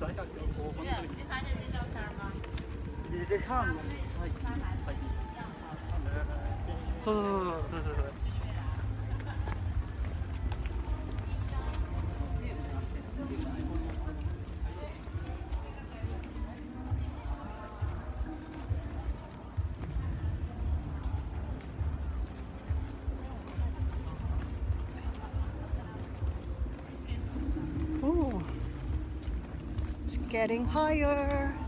转一下给我对，你看见这照片吗？ 你这上面差一点，差一点。是。 Ooh, it's getting higher.